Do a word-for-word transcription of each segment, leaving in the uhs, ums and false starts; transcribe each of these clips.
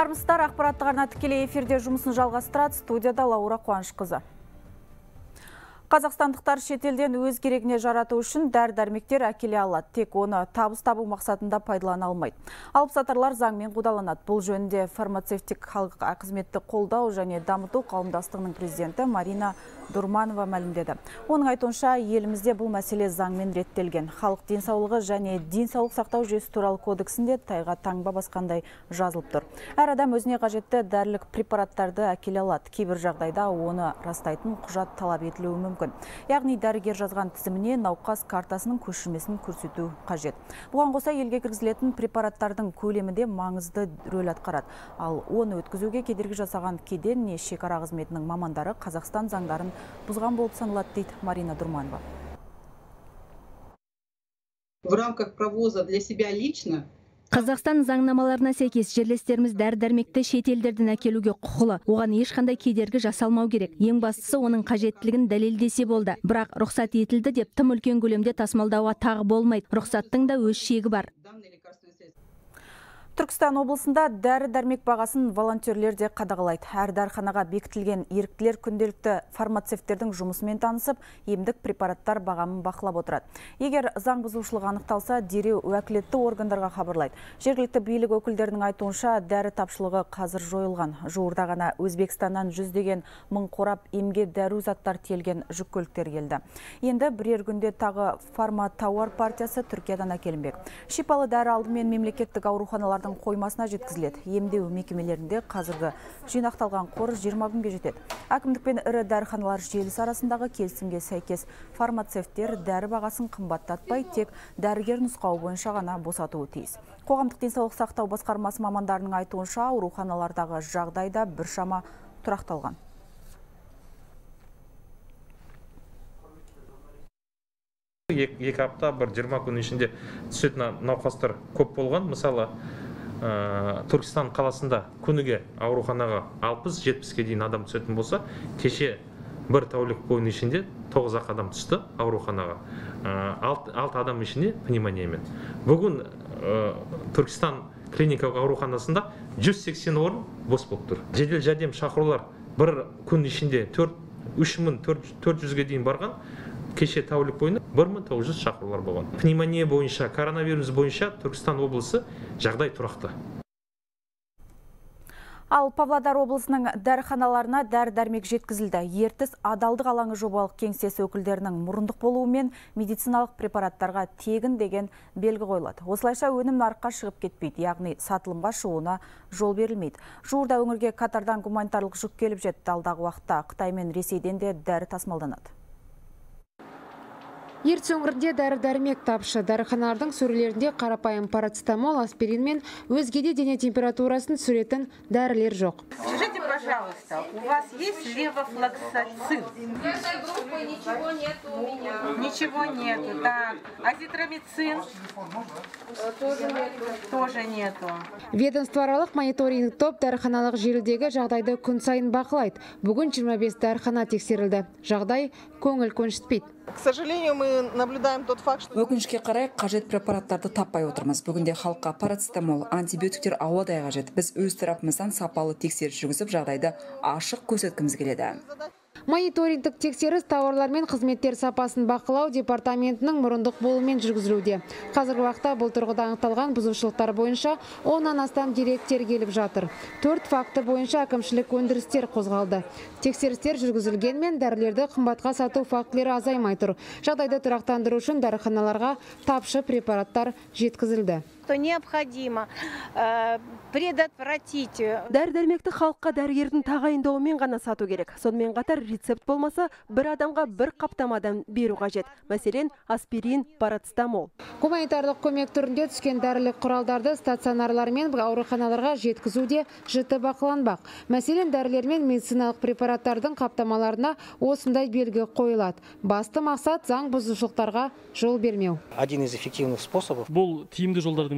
Армысыздар, ақпараттық арна тікелей эфирде жұмысын жалғастырады. Студияда Лаура Қуанышқызы. Қазақстандықтар шетелден өз керегіне жарату үшін дәрі-дәрмектер әкеле алады. Тек оны табыс табу мақсатында пайдалана алмайды. Алыпсатарлар заңмен қудаланады. Бұл жөнінде фармацевтик халық қызметті қолдау және дамыту қауымдастығының президенті Марина Дурманова мәлімдеді. Оның айтуынша, елімізде бұл мәселе заңмен реттелген. Халық денсаулығы және денсаулық сақтау жүйесі туралы кодексінде тайға таңба басқандай жазылып тұр. Әр адам өзіне қажетті дәрілік препараттарды әкеле алады. Кейбір жағдайда оны растайтын құжат талап етілуі мүмкін. Яғни дәрігер жазған тізіміне науқас картасының көшірмесін көрсету қажет. Бұған қоса елге кіргізілетін препараттардың көлемі де маңызды рөл атқарады. Ал оны өткізуге кедергі жасаған кеден не шекара қызметінің мамандары Қазақстан заңдарын бұзған болып саналады, дейді Марина Дурманова. В рамках провоза для себя лично Қазақстан заңнамаларына сәйкес жерлестеріміз дәрі-дәрмекті шетелдерден әкелуге құқылы. Оған ешқандай кедергі жасалмау керек. Ең бастысы оның қажеттілігін дәлелдесе болды. Бірақ рұқсат етілді деп тым үлкен көлемде тасымалдауға тағы болмайды. Рұқсаттың да өз шегі бар. Түркістан облысында дәрі-дәрмек бағасын волонтерлер де қадағалайды. Әр дәріханаға бекітілген еріктілер күнделікті фармацевттердің жұмысымен танысып, емдік препараттар бағамын бақылап отырады. Егер заң бұзушылық анықталса, дереу уәкілетті органдарға хабарлайды. Жергілікті билік өкілдерінің айтуынша, дәрі тапшылығы қазір жойылған. Жуырда ғана Өзбекстаннан жүздеген мың қорап емге дәрі заттар тиелген жүк көліктер келді. Енді бірер күнде тағы фарма тауар партиясы Түркиядан әкелінбек. Шипалы дәрі алдымен мемлекеттік ауруханалардың қоймасына жеткізіледі. Емдеу мекемелерінде қазіргі жинақталған қор жиырма күнге жетеді. Әкімдік пен ірі дәріханалар желісі арасындағы келісімге сәйкес фармацевттер дәрі бағасын қымбаттатпай, тек дәрігер нұсқауы бойынша ғана босатуы тиіс. Қоғамдық денсаулық сақтау басқармасы мамандарының айтуынша, ауруханалардағы жағдайда біршама тұрақталған. Екі апта бір жиырма күн ішінде түсетін науқастар көп болған. Мысалы, Түркістан қаласында күніге ауруханаға алпыс жетпіске дейін адам түсетін болса, кеше бір тәулік бойының ішінде тоғыз ақ адам түсті ауруханаға. алты адам ішінде пневмониямен. Бүгін Түркістан клиникалық ауруханасында жүз сексен орын бос болып тұр. Жедел жәрдем шақырулар бір күн ішінде үш мың төрт жүзге дейін барған. Кеше тәулік бойында бір мың тоғыз жүз шақырулар болған. Пневмония бойынша, коронавирус бойынша Түркістан облысы жағдай тұрақты. Ал Павлодар облысының дәріханаларына дәрі-дәрмек жеткізілді. Ертіс адалдық алаңы жобалық кеңсесі өкілдерінің мұрындық болуымен медициналық препараттарға тегін деген белгі қойылады. Осылайша өнім нарыққа шығып кетпейді, яғни сатылымға шығуына жол берілмейді. Жуырда өңірге Катардан гуманитарлық жүк келіп жетті. Алдағы уақытта Қытай мен Ресейден де дәрі тасымалданады. Ертіс өңірінде дәрі-дәрмек тапшы. Дәріханалардың сөрелерінде қарапайым парацетамол, аспирин мен өзге де дене температурасын түсіретін дәрілер жоқ. Скажите, пожалуйста, у вас есть левофлоксацин? Этой группы ничего нету у меня. Ничего нету. Так, азитромицин? Тоже нету. Тоже нету. Ведомствоаралық мониторинг топ дәріханалық желідегі жағдайды күн сайын бақылайды. Бүгін жиырма бес дәріхана тексерілді. Жағдай көңіл көншітпейді. К сожалению, мы наблюдаем тот факт, что... Өкінішке қарай, қажет препараттарды таппай отырмыз. Бүгінде халыққа парацетамол, антибиотиктер ауадай қажет. Біз өз тарапымыздан сапалы тексеріс жүргізіп, жағдайды ашық көрсеткіміз келеді. Мониторингтік тексеріс тауарлар мен қызметтер сапасын бақылау департаментінің мұрындық болуымен жүргізілуде. Қазіргі уақытта бұл тұрғыда анықталған бұзушылықтар бойынша оннан астам деректер келіп жатыр. Төрт факті бойынша әкімшілік өндірістер қозғалды. Тексерістер жүргізілгенмен дәрілерді қымбатқа сату фактілері азаймай тұр. Жағдайды тұрақтандыру үшін дәріханаларға тапшы препараттар жеткізілді. Необходимо предотвратить. Дәрі-дәрмекті халыққа дәрігердің тағайындауымен ғана сату керек. Сонымен қатар рецепт болмаса, бір адамға бір қаптамадан беру қажет. Мәселен, аспирин, парацетамол. Гуманитарлық көмек түрінде түскен дәрілік құралдарды стационарлар мен ауруханаларға жеткізуде жіті бақыланбақ. Мәселен, дәрілер мен медициналық препараттардың қаптамаларына осындай белгі қойылады. Басты мақсат заң бұзушылықтарға жол бермеу. Один из эффективных способов. Бұл тиімді жолдардың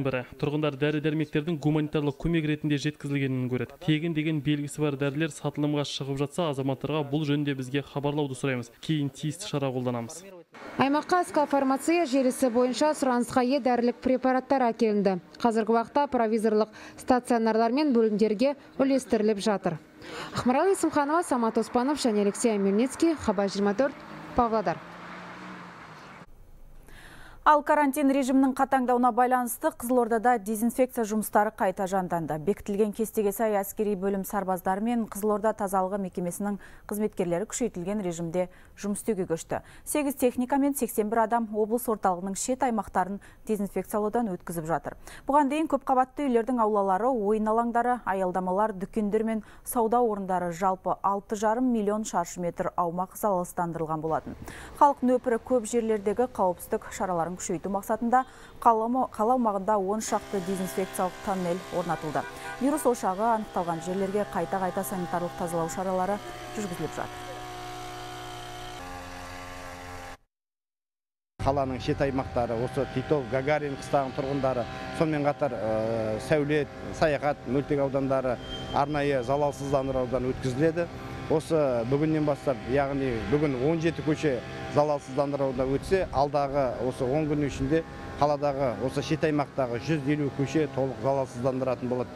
бірі. Тұрғындар дәрі-дәрмектердің гуманитарлық көмек ретінде жеткізілгенін көреді. Тегін деген белгісі бар дәрілер сатылымға шығып жатса, азаматтарға бұл жөнінде бізге хабарлауды сұраймыз. Кейін тиісті шара қолданамыз. Аймаққа СК фармация желісі бойынша сұранысқа ие дәрілік препараттар әкелінді. Қазіргі уақытта провизорлық стационарлар мен бөлімдерге үлестіріліп жатыр. Ақмарал Есімханова, Самат Оспанов және Алексей Мельницкий, Хабар жиырма төрт, Павлодар. Ал карантин режимінің қатаңдауына байланысты Қызылордада дезинфекция жұмыстары қайта жанданды. Бекітілген кестеге сай әскери бөлім сарбаздары мен Қызылорда тазалығы мекемесінің қызметкерлері күшейтілген режимде жұмыс істеуге көшті. сегіз техника мен сексен бір адам облыс орталығының шет аймақтарын дезинфекциялаудан өткізіп жатыр. Бұған дейін көп қабатты үйлердің аулалары, ойын алаңдары, аялдамалар, дүкендер мен сауда орындары жалпы алты жарым миллион шаршы метр аумақ залалсыздандырылған болатын. Халық нөпірі көп жерлердегі қауіпсіздік шараларын күшейту мақсатында қала аумағында он шақты дезинфекциялық тоннель орнатылды. Вирус ошағы анықталған жерлерге қайта-қайта санитарлық тазалау шаралары жүргізіліп жатыр. Қаланың шет аймақтары, осы Титов, Гагарин қыстағының тұрғындары, сонымен қатар Сәулет, Саяхат, Мөлтек аудандары арнайы залалсыздандырудан өткізіледі. Осы бүгіннен бастап, яғни бүгін он жеті көше залалсыздандырудан өтсе, алдағы осы он күн ішінде қаладағы осы шет аймақтағы жүз елу көше толық залалсыздандыратын болады.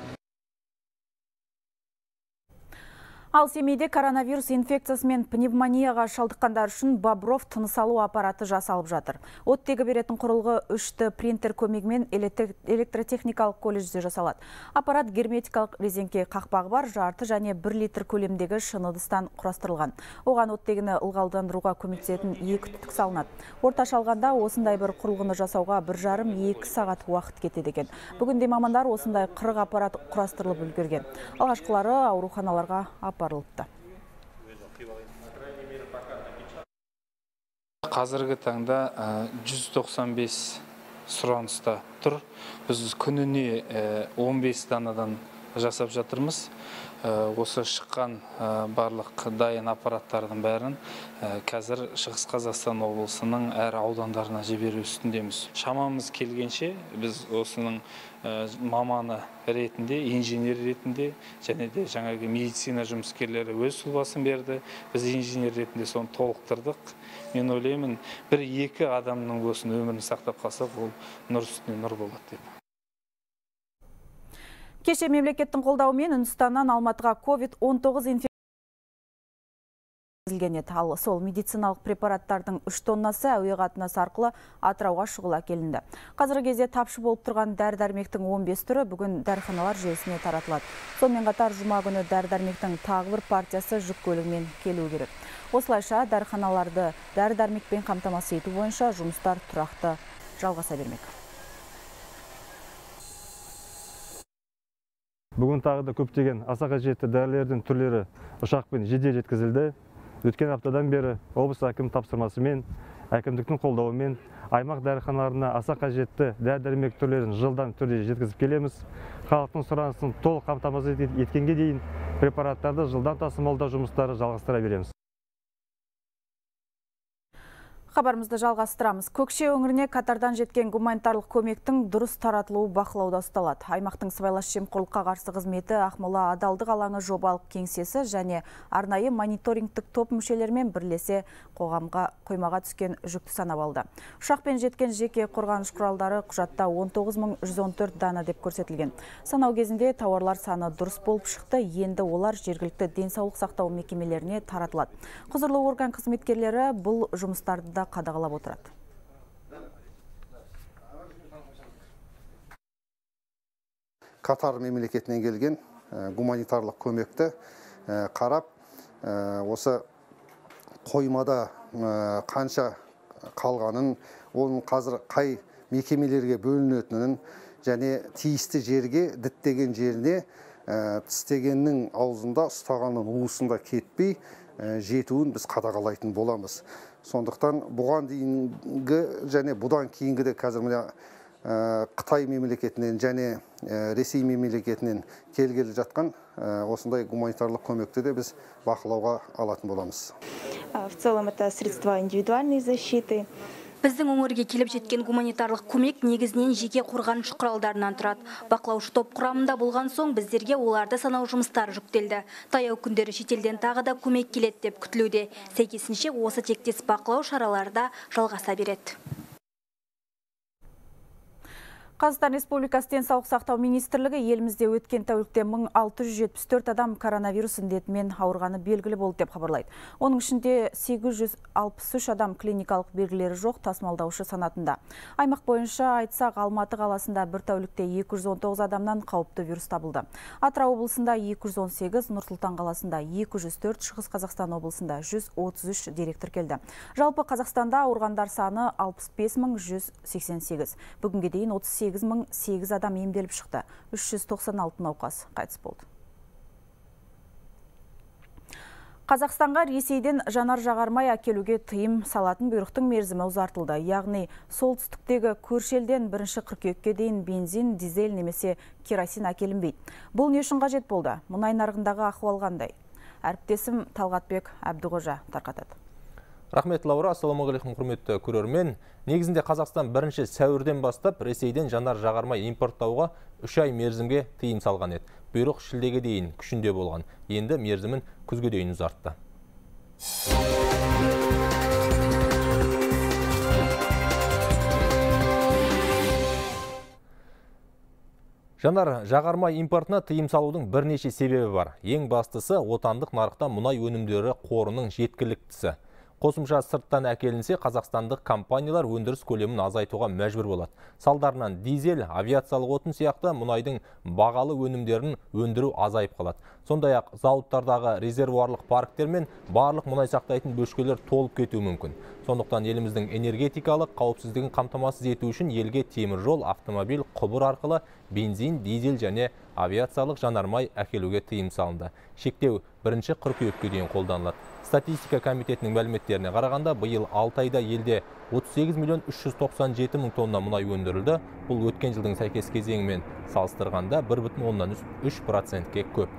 Ал Семейде коронавирус инфекциясы мен пневмонияға шалдыққандар үшін Бобров тыныс алу аппараты жасалып жатыр. Оттегі беретін құрылғы үш Д принтер көмегімен электротехникалық колледжде жасалады. Аппарат герметикалық резеңке қақпағы бар, жарты және бір литр көлемдегі шыны ыдыстан құрастырылған. Оған оттегіні ылғалдандыруға көмектесетін екі түтік салынады. Орташа алғанда осындай бір құрылғыны жасауға бір жарым екі сағат уақыт кетеді екен. Бүгінде мамандар осындай қырық аппарат құрастырылып үлгерген. Алғашқылары ауруханаларға апарылыпты. Қазіргі таңда жүз тоқсан бес сұраныста тұр. Біз күніне он бес данадан жасап жатырмыз. Осы шыққан барлық дайын аппараттардың бәрін қазір Шығыс Қазақстан облысының әр аудандарына жіберу үстіндеміз. Шамамыз келгенше біз осының маманы ретінде, инженер ретінде және де жаңағы медицина жұмыскерлері өз сұлбасын берді. Біз инженер ретінде соны толықтырдық. Мен ойлаймын, бір-екі адамның болсын өмірін сақтап қалсақ, ол нұр үстіне нұр болады деп. Кеше мемлекеттің қолдауымен Үндістаннан Алматыға ковид он тоғыз инфекциясы еді. Ал сол медициналық препараттардың үш тоннасы әуе қатынасы арқылы Атырауға шұғыл әкелінді. Қазіргі кезде тапшы болып тұрған дәрі-дәрмектің он бес түрі бүгін дәріханалар желісіне таратылады. Сонымен қатар жұма күні дәрі-дәрмектің тағы бір партиясы жүк көлігімен келуі керек. Осылайша дәріханаларды дәрі-дәрмекпен қамтамасыз ету бойынша жұмыстар тұрақты жалғаса бермек. Бүгін тағы да көптеген аса қажетті дәрілердің түрлері ұшақпен жедел жеткізілді. Өткен аптадан бері облыс әкім тапсырмасымен, әкімдіктің қолдауымен аймақ дәріханаларына аса қажетті дәрі-дәрмек түрлерін жылдам түрде жеткізіп келеміз. Халықтың сұранысын толық қамтамасыз еткенге дейін препараттарды жылдам тасымалдау жұмыстары жалғастыра береміз. Хабарымызды жалғастырамыз. Көкше өңіріне Катардан жеткен гуманитарлық көмектің дұрыс таратылуы бақылауда ұсталады. Аймақтың сыбайлас жемқорлыққа қарсы қызметі Ақмола адалдық алаңы жобалық кеңсесі және арнайы мониторингтік топ мүшелерімен бірлесе қоғамға қоймаға түскен жүкті санап алды. Ұшақпен жеткен жеке қорғаныш құралдары құжатта он тоғыз мың жүз он төрт дана деп көрсетілген. Санау кезінде тауарлар саны дұрыс болып шықты, енді олар жергілікті денсаулық сақтау мекемелеріне таратылады. Құзырлы орган қызметкерлері бұл жұмыстарды да қадағалап отырады. Катар мемлекетінен келген гуманитарлық көмекті қарап, осы қоймада қанша қалғанын, оның қазір қай мекемелерге бөлінетінін және тиісті жерге, діттеген жеріне тістегеннің аузында ұстағанның уысында кетпей жетуін біз қадағалайтын боламыз. Сондықтан бұған дейінгі және бұдан кейінгі де қазір мына Қытай мемлекетінен және Ресей мемлекетінен келгелі жатқан осындай гуманитарлық көмекті де біз бақылауға алатын боламыз. В целом это средства индивидуальной защиты, Біздің өңірге келіп жеткен гуманитарлық көмек негізінен жеке қорғаныш құралдарынан тұрады. Бақылаушы топ құрамында болған соң біздерге оларды санау жұмыстары жүктелді. Таяу күндері шетелден тағы да көмек келеді деп күтілуде. Сәйкесінше осы тектес бақылау шаралары да жалғаса береді. Қазақстан Республикасы денсаулық сақтау министрлігі елімізде өткен тәулікте мың алты жүз жетпіс төрт адам коронавирус індетімен ауырғаны белгілі болды деп хабарлайды. Оның ішінде сегіз жүз алпыс үш адам клиникалық белгілері жоқ тасымалдаушы санатында. Аймақ бойынша айтсақ, Алматы қаласында бір тәулікте екі жүз он тоғыз адамнан қауіпті вирус табылды. Атырау облысында екі жүз он сегіз, Нұр-Сұлтан қаласында екі жүз төрт, Шығыс Қазақстан облысында жүз отыз үш дерек тіркелді. Жалпы Қазақстанда ауырғандар саны алпыс бес мың жүз сексен сегіз. Бүгінге дейін отыз сегіз мың сегіз адам емделіп шықты. үш жүз тоқсан алты науқас қайтыс болды. Қазақстанға Ресейден жанар-жағармай әкелуге тыйым салатын бұйрықтың мерзімі ұзартылды. Яғни солтүстіктегі көрші елден бірінші қыркүйекке дейін бензин, дизель немесе керосин әкелінбейді. Бұл не үшін қажет болды? Мұнай нарығындағы ахуал қандай? Әріптесім Талғатбек Әбдіғожа тарқатады. Рахмет, Лаура. Ассалаумағалейкум, құрметті көрермен. Негізінде Қазақстан бірінші сәуірден бастап Ресейден жанар-жағармай импорттауға үш ай мерзімге тыйым салған еді. Бұйрық шілдеге дейін күшінде болған. Енді мерзімін күзге дейін ұзартты. Жанар жағармай импортына тыйым салудың бірнеше себебі бар. Ең бастысы отандық нарықта мұнай өнімдері қорының жеткіліктісі. Қосымша сырттан әкелінсе, қазақстандық компаниялар өндіріс көлемін азайтуға мәжбүр болады. Салдарынан дизель, авиациялық отын сияқты мұнайдың бағалы өнімдерін өндіру азайып қалады. Сондай-ақ зауыттардағы резервуарлық парктер мен барлық мұнай сақтайтын бөшкелер толып кетуі мүмкін. Сондықтан еліміздің энергетикалық қауіпсіздігін қамтамасыз ету үшін елге темір жол, автомобиль, құбыр арқылы бензин, дизель және авиациялық жанармай әкелуге тыйым салынды. Шектеу бірінші қыркүйекке дейін қолданылады. Статистика комитетінің мәліметтеріне қарағанда, биыл алты айда елде отыз сегіз миллион үш жүз тоқсан жеті мың тонна мұнай өндірілді. Бұл өткен жылдың сәйкес кезеңімен салыстырғанда бір бүтін оннан үш процентке көп.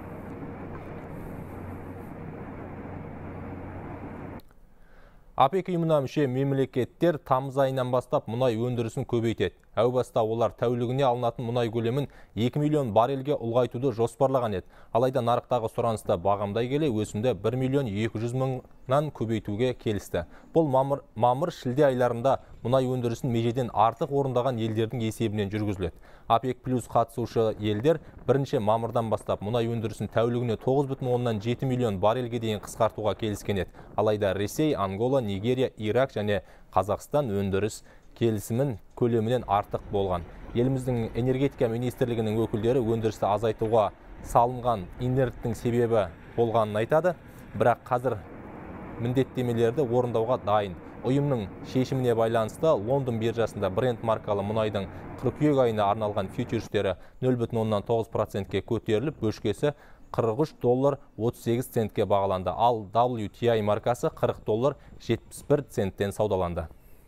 ОПЕК ұйымына мүше мемлекеттер тамыз айынан бастап мұнай өндірісін көбейтеді. Әу баста олар тәулігіне алынатын мұнай көлемін екі миллион баррельге ұлғайтуды жоспарлаған еді. Алайда нарықтағы сұранысты бағамдай келе өсімді бір миллион екі жүз мыңнан көбейтуге келісті. Бұл мамыр, мамыр шілде айларында мұнай өндірісін межеден артық орындаған елдердің есебінен жүргізіледі. ОПЕК плюс қатысушы елдер бірінші мамырдан бастап мұнай өндірісін тәулігіне тоғыз бүтін оннан жеті миллион баррельге дейін қысқартуға келіскен еді. Алайда Ресей, Ангола, Нигерия, Ирак және Қазақстан өндіріс келісімін көлемінен артық болған. Еліміздің энергетика министрлігінің өкілдері өндірісті азайтуға салынған инерттің себебі болғанын айтады. Бірақ қазір міндеттемелерді орындауға дайын. Ұйымның шешіміне байланысты Лондон биржасында Brent маркалы мұнайдың қыркүйек айына арналған фьючерстері нөл бүтін оннан тоғыз процентке көтеріліп, бөшкесі қырық үш доллар отыз сегіз центке бағаланды. Ал дабл ю ти ай маркасы қырық доллар жетпіс бір центтен саудаланды.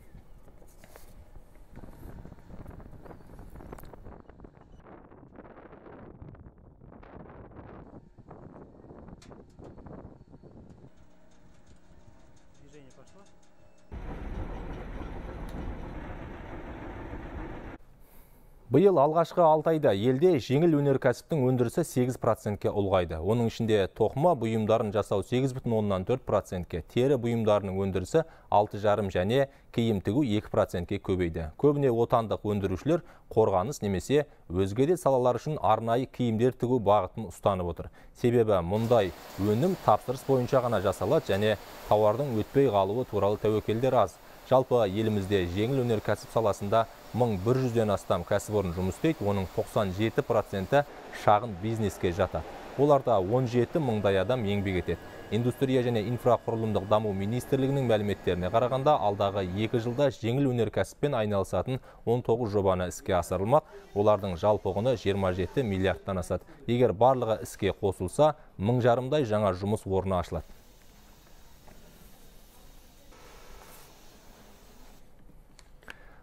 Биыл алғашқы алты айда елде жеңіл өнеркәсіптің өндірісі сегіз процентке ұлғайды. Оның ішінде тоқыма бұйымдарын жасау сегіз бүтін оннан төрт процентке, тері бұйымдарының өндірісі алты жарым және киім тігу екі процентке көбейді. Көбіне отандық өндірушілер қорғаныс немесе өзге де салалар үшін арнайы киімдер тігу бағытын ұстанып отыр. Себебі мұндай өнім тапсырыс бойынша ғана жасалады және тауардың өтпей қалуы туралы тәуекелдер аз. Жалпы елімізде жеңіл өнеркәсіп саласында мың бір жүзден астам кәсіпорын жұмыс істейді, оның тоқсан жеті проценті шағын бизнеске жатады. Оларда он жеті мыңдай адам еңбек етеді. Индустрия және инфрақұрылымдық даму министрлігінің мәліметтеріне қарағанда, алдағы екі жылда жеңіл өнеркәсіппен айналысатын он тоғыз жобаны іске асырылмақ. Олардың жалпы құны жиырма жеті миллиардтан асады. Егер барлығы іске қосылса, мың жарымдай жаңа жұмыс орны ашылады.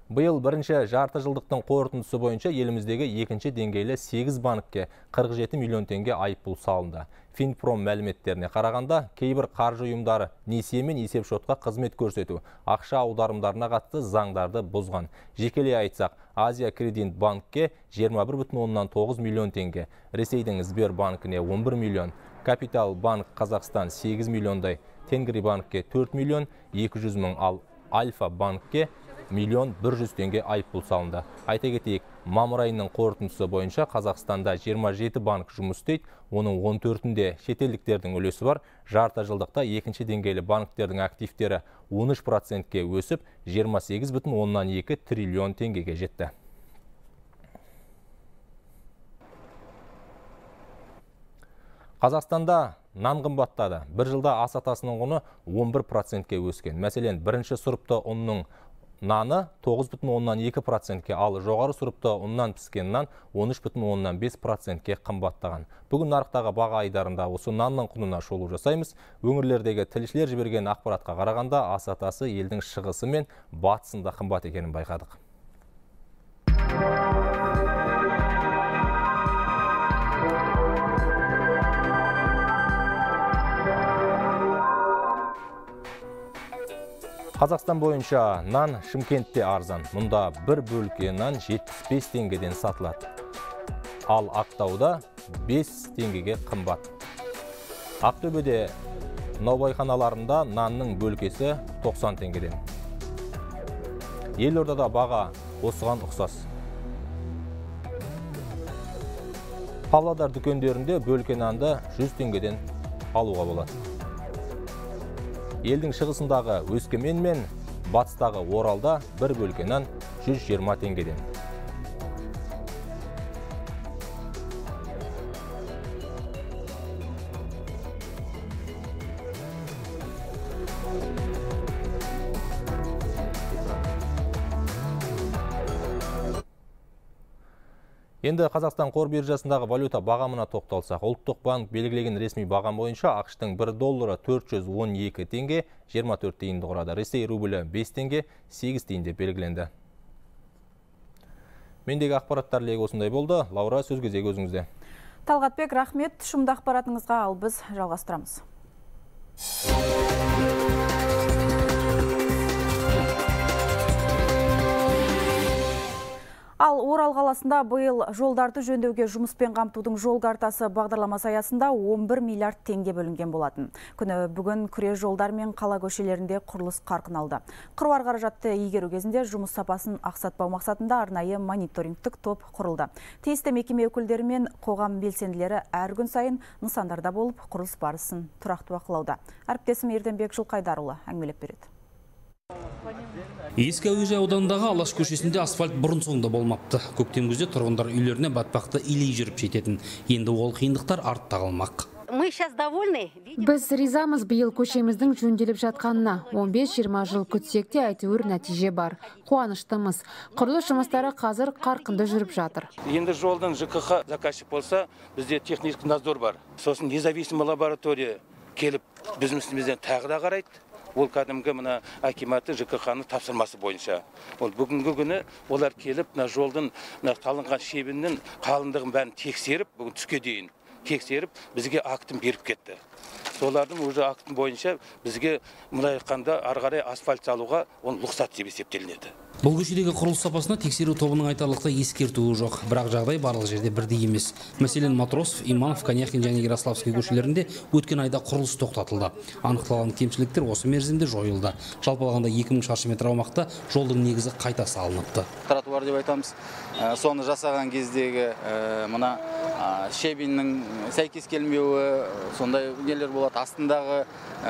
Бұйыл бірінші жарты жылдықтың қорытындысы бойынша еліміздегі екінші деңгейлі сегіз банкке қырық жеті миллион теңге айыппұл салынды. Финпром мәліметтеріне қарағанда, кейбір қаржы ұйымдары несие мен есепшотқа қызмет көрсету, ақша аударымдарына қатысты заңдарды бұзған. Жекелей айтсақ, Азия Кредит банкке жиырма бір бүтін оннан тоғыз миллион теңге, Ресейдің Сбербанкіне он бір миллион, Капитал банк Қазақстан сегіз миллиондай, Тенгри банкке төрт миллион екі жүз мың, ал Альфа банкке миллион бір жүз теңге айыппұл салынды. Айта кетейік, мамыр айының қорытындысы бойынша Қазақстанда жиырма жеті банк жұмыс істейді, оның он төртінде шетелдіктердің үлесі бар. Жарты жылдықта екінші деңгейлі банктердің активтері он үш процентке өсіп, жиырма сегіз бүтін оннан екі триллион теңгеге жетті. Қазақстанда нан қымбаттады. Бір жылда ас атасының құны он бір процентке өскен. Мәселен, бірінші сұрыпты ұнның наны тоғыз бүтін оннан екі процентке, ал жоғары сұрыпты ұннан піскен нан он үш бүтін оннан бес процентке қымбаттаған. Бүгін нарықтағы баға айдарында осы нанның құнына шолу жасаймыз. Өңірлердегі тілшілер жіберген ақпаратқа қарағанда ас атасы елдің шығысы мен батысында қымбат екенін байқадық. Қазақстан бойынша нан Шымкентте арзан. Мұнда бір бөлке нан жетпіс бес теңгеден сатылады. Ал Ақтауда бес теңгеге қымбат. Ақтөбеде наубайханаларында нанның бөлкесі тоқсан теңгеден. Елордада баға осыған ұқсас. Павлодар дүкендерінде бөлке нанды жүз теңгеден алуға болады. Елдің шығысындағы Өскемен мен батыстағы Оралда бір бөлке нан жүз жиырма теңгеден. Енді Қазақстан қор биржасындағы валюта бағамына тоқталсақ, Ұлттық банк белгілеген ресми бағам бойынша ақштың бір доллары төрт жүз он екі теңге жиырма төрт тиынды құрады. Ресей рублі бес теңге сегіз тиынде белгіленді. Мендегі ақпараттар легі осындай болды. Лаура, сөз кезегі өзіңізде. Талғатбек, рахмет. Шымды ақпаратыңызға, ал біз жалғастырамыз. Ал Орал қаласында биыл жолдарды жөндеуге жұмыспен қамтудың жол картасы бағдарламасы аясында он бір миллиард теңге бөлінген болатын. Күні бүгін күре жолдар мен қала көшелерінде құрылыс қарқын алды. Қыруар қаражатты игеру кезінде жұмыс сапасын ақсатпау мақсатында арнайы мониторингтік топ құрылды. Тиісті мекеме өкілдері мен қоғам белсенділері әр күн сайын нысандарда болып құрылыс барысын тұрақты бақылауда. Әріптесім Ерденбек Жылқайдарұлы әңгімелеп береді. Ескі әуежай ауданындағы Алаш көшесінде асфальт бұрын соңды болмапты. Көктем күзде тұрғындар үйлеріне батпақты илей жүріп жететін. Енді ол қиындықтар артта қалмақ. Біз ризамыз биыл көшеміздің жөнделіп жатқанына. он бес жиырма жыл күтсек те әйтеуір нәтиже бар. Қуаныштымыз. Құрылыс жұмыстары қазір қарқынды жүріп жатыр. Енді жолдың ЖКХ заказчик болса, бізде техникалық надзор бар. Сосын независимый лаборатория келіп біздің үстімізден тағы да қарайды. Ол кәдімгі мына акиматы ЖКХ-ның тапсырмасы бойынша. Ол бүгінгі күні олар келіп, мына жолдың салынған шебінің қалыңдығын бәрін тексеріп, бүгін түске дейін тексеріп, бізге актын беріп кетті. Солардың уже актын бойынша бізге мұндай қанда ары қарай асфальт салуға он лұқсат деп есептелінеді. Бұл көшедегі құрылыс сапасына тексеру тобының айтарлықтай ескертуі жоқ, бірақ жағдай барлық жерде бірдей емес. Мәселен, Матросов, Иманов, Коньяхин және Ярославский көшелерінде өткен айда құрылыс тоқтатылды. Анықталған кемшіліктер осы мерзімде жойылды. Жалпы алғанда екі мың шаршы метр аумақта жолдың негізі қайта салыныпты. Тротуар деп айтамыз. Соны жасаған кездегі мына шебиннің сәйкес келмеуі, сондай нелер болады. Астындағы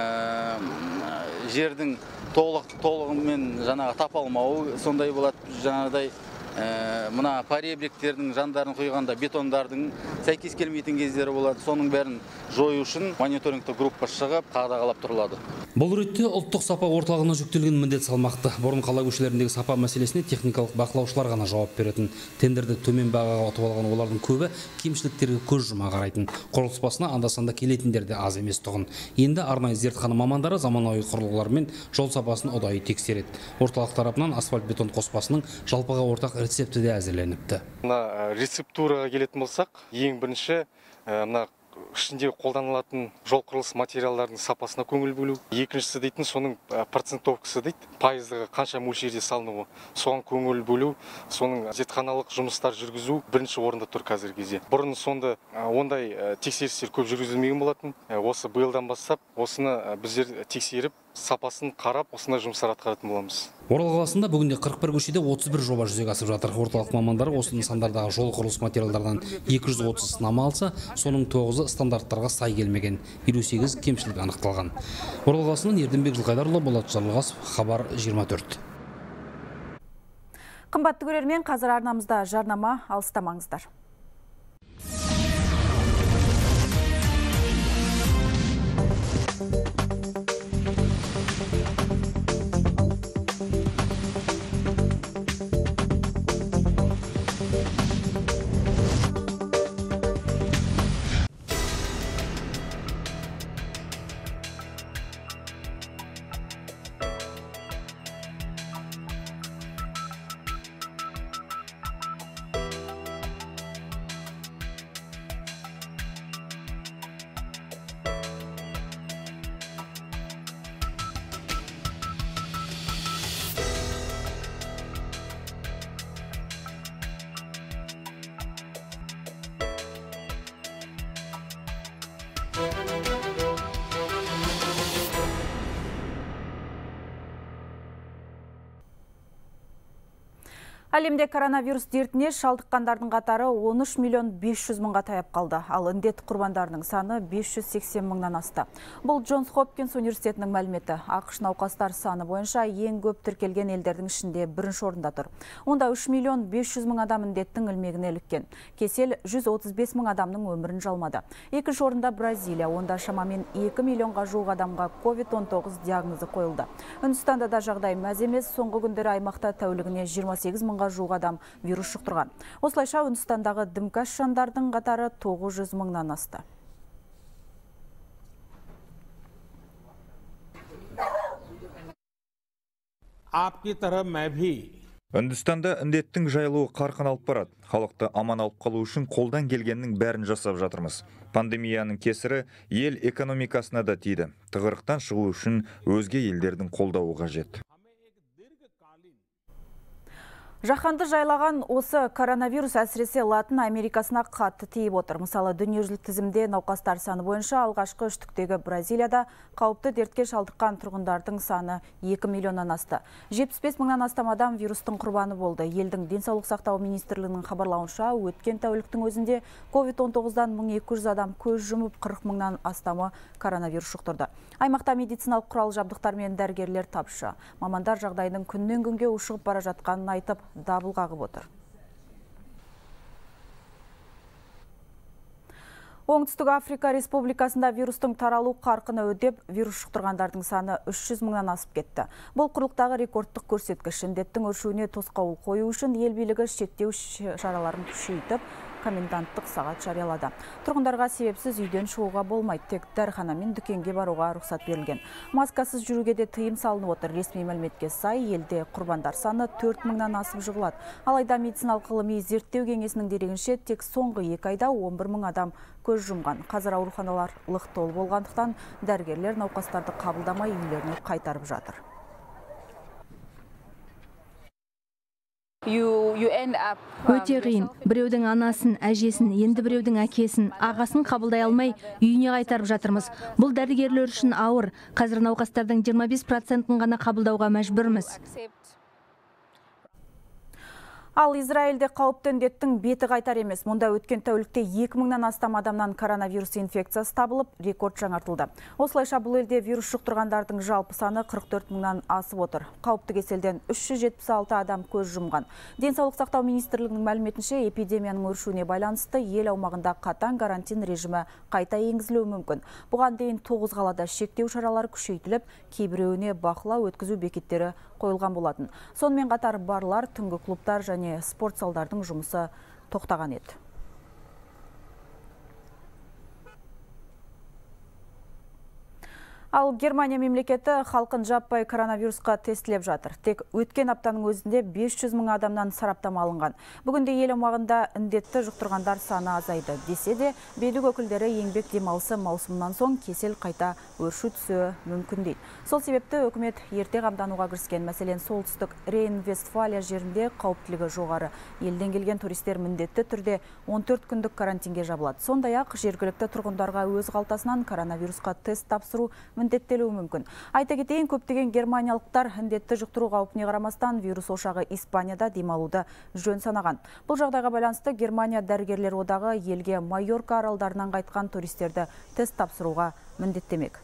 жердің толық толығымен жаңағы тапалмауы сондай болады. Жаңағыдай мына поребриктердің жандарын құйғанда бетондардың сәйкес келмейтін кездері болады. Соның бәрін жою үшін мониторингті группа шығып қадағалап тұрылады. Бұл ретте ұлттық сапа орталығына жүктелген міндет салмақты. Бұрын қала көшелеріндегі сапа мәселесіне техникалық бақылаушылар ғана жауап беретін. Тендерді төмен бағаға ұтып алған олардың көбі кемшіліктерге көз жұма қарайтын. Құрылыс басына анда-санда келетіндер де аз емес тұғын. Енді арнайы зертхана мамандары заманауи құрылғылармен жол сапасын ұдайы тексереді. Орталық тарапынан асфальт-бетон қоспасының жалпыға ортақ рецепті де әзірленіпті. Мына рецептураға келетін болсақ, ең бірінші мына ішінде қолданылатын жол құрылыс материалдарының сапасына көңіл бөлу. Екіншісі дейтін соның процентовкасы дейді, пайыздығы қанша мөлшерде салынуы. Соған көңіл бөлу, соның зертханалық жұмыстар жүргізу бірінші орында тұр қазіргі кезде. Бұрын сонда ондай тексерістер көп жүргізілмеген болатын. Осы биылдан бастап осыны біздер тексеріп, сапасын қарап, осындай жұмыстар атқаратын боламыз. Орал қаласында бүгінде қырық бір көшеде отыз бір жоба жүзеге асып жатыр. Орталық мамандары осы нысандардағы жол құрылыс материалдардан екі жүз отыз сынама алса, соның тоғызы стандарттарға сай келмеген, елу сегіз кемшілік анықталған. Орал қаласынан Ерденбек Жылқайдарұлы, Болат Жарылғасов, Хабар жиырма төрт. Қымбатты көрермен, қазір арнамызда жарнама, алыстамаңыздар. Әлемде коронавирус дертіне шалдыққандардың қатары он үш миллион бес жүз мыңға таяп қалды. Ал індет құрбандарының саны бес жүз сексен мыңнан асты. Бұл Джонс Хопкинс университетінің мәліметі. ақш науқастар саны бойынша ең көп тіркелген елдердің ішінде бірінші орында тұр. Онда үш миллион бес жүз мың адам індеттің ілмегіне іліккен. Кесел жүз отыз бес мың адамның өмірін жалмады. Екінші орында Бразилия, онда шамамен екі миллионға жуық адамға ковид он тоғыз диагнозы қойылды. Үндістанда да жағдай мәз емес, соңғы күндері аймақта тәулігіне жиырма сегіз мыңға жуық адам вирус жұқтырған. Осылайша Үндістандағы дімкәш жандардың қатары тоғыз жүз мыңнан асты. आपकी तरह मैं भी Үндістанда індеттің жайылуы қарқын алып барады. Халықты аман алып қалу үшін қолдан келгеннің бәрін жасап жатырмыз. Пандемияның кесірі ел экономикасына да тиді. Тығырықтан шығу үшін өзге елдердің қолдауы қажет. Жаһанды жайлаған осы коронавирус әсіресе Латын Америкасына қатты тиіп отыр. Мысалы, дүниежүзілік тізімде науқастар саны бойынша алғашқы үштіктегі Бразилияда қауіпті дертке шалдыққан тұрғындардың саны екі миллионнан асты. жетпіс бес мыңнан астам адам вирустың құрбаны болды. Елдің денсаулық сақтау министрлігінің хабарлауынша, өткен тәуліктің өзінде ковид он тоғыздан мың екі жүз адам көз жұмып, қырық мыңнан астамы коронавирус жұқтырды. Аймақта медициналық құрал жабдықтар мен дәрігерлер тапшы. Мамандар жағдайдың күннен күнге ушығып бара жатқанын айтып, дабыл қағып отыр. Оңтүстік Африка Республикасында вирустың таралу қарқыны өдеп, вирус жұқтырғандардың саны үш жүз мыңнан асып кетті. Бұл құрлықтағы рекордтық көрсеткіш. Індеттің өршуіне тосқауыл қою үшін ел билігі шектеу шараларын күшейтіп, коменданттық сағат жариялады. Тұрғындарға себепсіз үйден шығуға болмайды, тек дәріхана мен дүкенге баруға рұқсат берілген. Маскасыз жүруге де тыйым салынып отыр. Ресми мәліметке сай, елде құрбандар саны төрт мыңнан асып жығылады. Алайда медициналық ғылыми зерттеу кеңесінің дерегінше тек соңғы екі айда он бір мың адам көз жұмған. Қазір ауруханалар лық толы болғандықтан дәрігерлер науқастарды қабылдамай үйлеріне қайтарып жатыр. Өте қиын. Біреудің анасын, әжесін, енді біреудің әкесін, ағасын қабылдай алмай үйіне қайтарып жатырмыз. Бұл дәрігерлер үшін ауыр. Қазір науқастардың жиырма бес процентін ғана қабылдауға мәжбүрміз. Ал Израильде қауіпті індеттің беті қайтар емес. Мұнда өткен тәулікте екі мыңнан астам адамнан коронавирус инфекциясы табылып, рекорд жаңартылды. Осылайша бұл елде вирус жұқтырғандардың жалпы саны қырық төрт мыңнан асып отыр. Қауіпті кеселден үш жүз жетпіс алты адам көз жұмған. Денсаулық сақтау министрлігінің мәліметінше, эпидемияның өршуіне байланысты ел аумағында қатаң карантин режимі қайта енгізілуі мүмкін. Бұған дейін тоғыз қалада шектеу шаралары күшейтіліп, кейбіреуіне бақылау өткізу бекеттері қойылған болатын. Сонымен қатар барлар, түнгі клубтар және спорт залдардың жұмысы тоқтаған еді. Ал Германия мемлекеті халқын жаппай коронавирусқа тестілеп жатыр. Тек өткен аптаның өзінде бес жүз мың адамнан сараптама алынған. Бүгінде ел аумағында індетті жұқтырғандар саны азайды. Десе де, билік өкілдері еңбек демалысы маусымнан соң кесел қайта өршу түсуі мүмкін дейді. Сол себепті үкімет ерте қамдануға кіріскен. Мәселен, солтүстік Рейн-Вестфалия жерінде қауіптілігі жоғары. Елден келген туристер міндетті түрде он төрт күндік карантинге жабылады. Сондай-ақ жергілікті тұрғындарға өз қалтасынан коронавирусқа тест тапсыру міндеттелуі мүмкін. Айта кетейін, көптеген германиялықтар індетті жұқтыру қаупіне қарамастан вирус ошағы Испанияда демалуды жөн санаған. Бұл жағдайға байланысты Германия дәрігерлер одағы елге Майорка аралдарынан қайтқан туристерді тест тапсыруға міндеттемек.